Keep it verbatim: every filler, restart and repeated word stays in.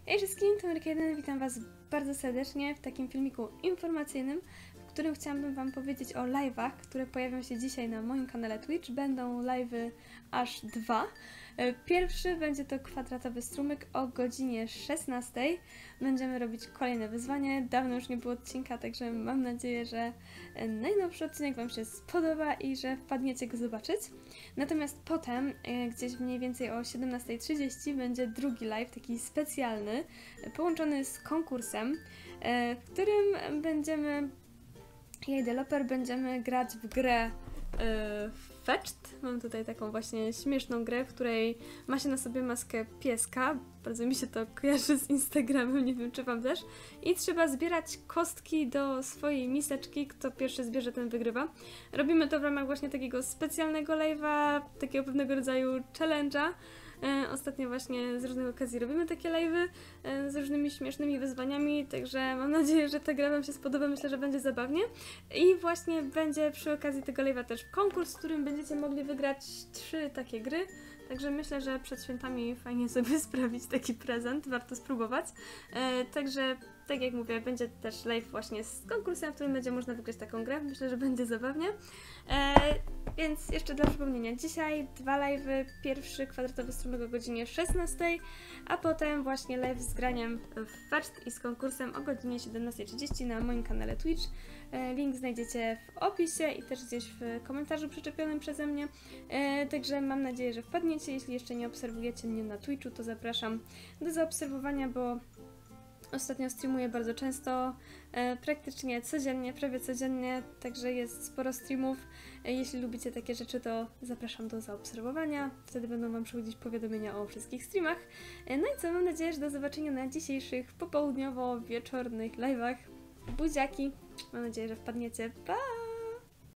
Hej wszystkim, to Ameryka jeden, witam was bardzo serdecznie w takim filmiku informacyjnym, w którym chciałabym wam powiedzieć o live'ach, które pojawią się dzisiaj na moim kanale Twitch. Będą live'y aż dwa. Pierwszy będzie to kwadratowy strumyk o godzinie szesnastej. Będziemy robić kolejne wyzwanie. Dawno już nie było odcinka, także mam nadzieję, że najnowszy odcinek wam się spodoba i że wpadniecie go zobaczyć. Natomiast potem, gdzieś mniej więcej o siedemnastej trzydzieści, będzie drugi live, taki specjalny, połączony z konkursem, w którym będziemy, ja i deweloper, będziemy grać w grę Fetched. Mam tutaj taką właśnie śmieszną grę, w której ma się na sobie maskę pieska. Bardzo mi się to kojarzy z Instagramem, nie wiem czy wam też. I trzeba zbierać kostki do swojej miseczki. Kto pierwszy zbierze, ten wygrywa. Robimy to w ramach właśnie takiego specjalnego live'a, takiego pewnego rodzaju challenge'a. E, ostatnio właśnie z różnych okazji robimy takie live'y e, z różnymi śmiesznymi wyzwaniami, także mam nadzieję, że ta gra wam się spodoba, myślę, że będzie zabawnie. I właśnie będzie przy okazji tego live'a też konkurs, w którym będziecie mogli wygrać trzy takie gry, także myślę, że przed świętami fajnie sobie sprawić taki prezent, warto spróbować. E, także tak jak mówię, będzie też live właśnie z konkursem, w którym będzie można wygrać taką grę. Myślę, że będzie zabawnie. E, więc jeszcze dla przypomnienia, dzisiaj dwa live'y. Pierwszy kwadratowy strumyk o godzinie szesnastej, a potem właśnie live z graniem w Fetched i z konkursem o godzinie siedemnastej trzydzieści na moim kanale Twitch. E, link znajdziecie w opisie i też gdzieś w komentarzu przyczepionym przeze mnie. E, także mam nadzieję, że wpadniecie. Jeśli jeszcze nie obserwujecie mnie na Twitchu, to zapraszam do zaobserwowania, bo ostatnio streamuję bardzo często, e, praktycznie codziennie, prawie codziennie, także jest sporo streamów. E, jeśli lubicie takie rzeczy, to zapraszam do zaobserwowania, wtedy będą wam przychodzić powiadomienia o wszystkich streamach. E, no i co, mam nadzieję, że do zobaczenia na dzisiejszych popołudniowo-wieczornych live'ach. Buziaki! Mam nadzieję, że wpadniecie. Pa!